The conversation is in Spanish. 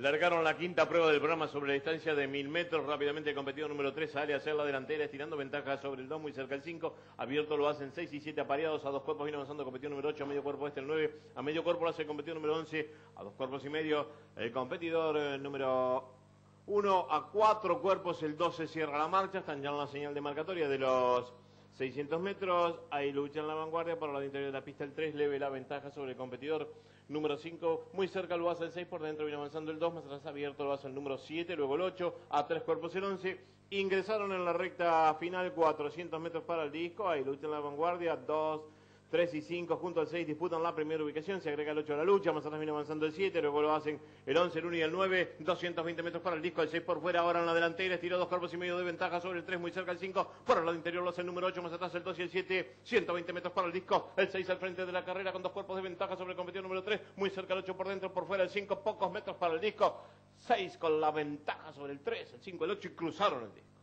Largaron la quinta prueba del programa sobre la distancia de 1000 metros. Rápidamente el competidor número 3 sale a hacer la delantera, estirando ventaja sobre el 2, muy cerca el 5. Abierto lo hacen 6 y 7 apareados. A 2 cuerpos viene avanzando el competidor número 8. A medio cuerpo el 9. A medio cuerpo lo hace el competidor número 11. A 2 cuerpos y medio el competidor número 1. A 4 cuerpos el 12 cierra la marcha. Están ya en la señal de marcatoria de los 600 metros. Ahí lucha en la vanguardia. Para el interior de la pista el 3. Leve la ventaja sobre el competidor número 5. Muy cerca lo hace el 6. Por dentro viene avanzando el 2. Más atrás abierto lo hace el número 7. Luego el 8. A 3 cuerpos el 11. Ingresaron en la recta final. 400 metros para el disco. Ahí lucha en la vanguardia. 2, 3 y 5 junto al 6 disputan la primera ubicación, se agrega el 8 a la lucha, más atrás viene avanzando el 7, luego lo hacen el 11, el 1 y el 9, 220 metros para el disco, el 6 por fuera, ahora en la delantera, estiró 2 cuerpos y medio de ventaja sobre el 3, muy cerca el 5, por el lado interior lo hace el número 8, más atrás el 2 y el 7, 120 metros para el disco, el 6 al frente de la carrera con 2 cuerpos de ventaja sobre el competidor número 3, muy cerca el 8 por dentro, por fuera el 5, pocos metros para el disco, 6 con la ventaja sobre el 3, el 5, el 8 y cruzaron el disco.